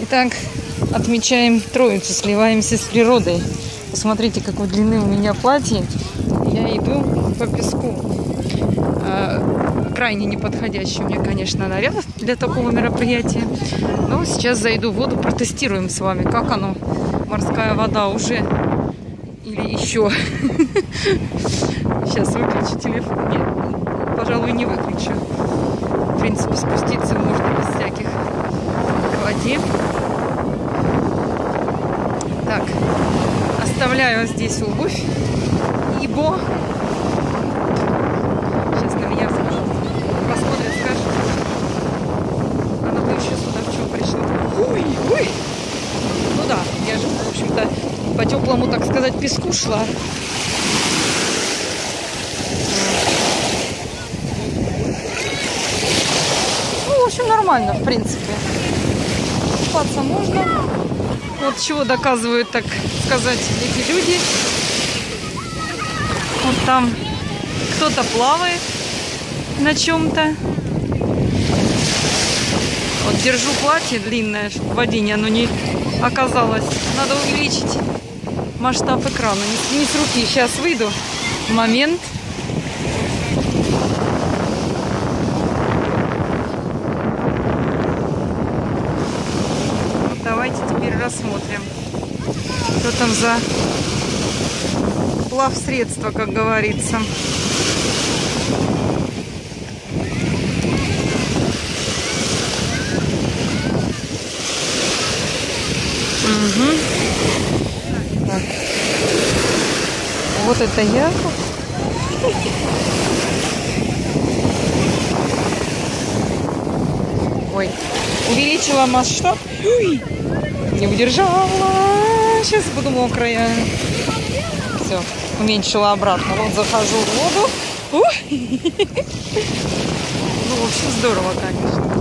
Итак, отмечаем Троицу, сливаемся с природой. Посмотрите, какой длины у меня платье. Я иду по песку. Крайне неподходящий у меня, конечно, наряд для такого мероприятия. Но сейчас зайду в воду, протестируем с вами, как оно. Морская вода уже или еще. Сейчас выключу телефон. Нет, пожалуй, не выключу. В принципе, спуститься можно без всяких к воде. Так, оставляю здесь обувь, ибо сейчас на меня посмотрят, скажут, она бы еще сюда в чем пришла. Ой, ой. Ну да, я же, в общем-то, по теплому, так сказать, песку шла. Ну, в общем, нормально, в принципе. Купаться можно. Вот чего доказывают, так сказать, эти люди. Вот там кто-то плавает на чем-то. Вот держу платье длинное, чтобы в воде оно не оказалось. Надо увеличить масштаб экрана. Не с руки. Сейчас выйду. Момент. Давайте теперь рассмотрим, что там за плавсредство, как говорится. Угу. Так. Вот это я. Ой, увеличила масштаб. Ой, не удержала. Сейчас буду мокрая. Все, уменьшила обратно. Вот захожу в воду. Ну, в общем, здорово, конечно.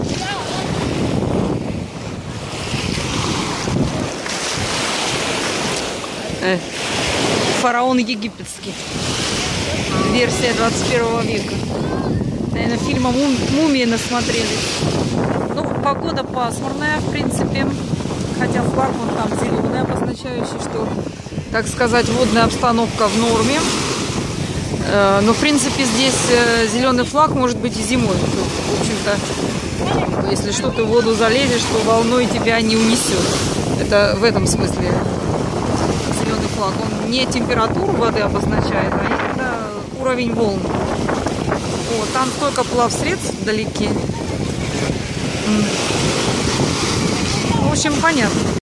Фараон египетский. Версия 21 века. Наверное, фильма «Мумии» насмотрелись. Ну, погода пасмурная, в принципе. Хотя флаг вон там зеленый, обозначающий, что, так сказать, водная обстановка в норме. Но, в принципе, здесь зеленый флаг может быть и зимой. В общем-то, если что, ты в воду залезешь, то волной тебя не унесет. Это в этом смысле зеленый флаг. Он не температуру воды обозначает, а именно уровень волн. Вот, там столько плавсредств вдалеке. В общем, понятно.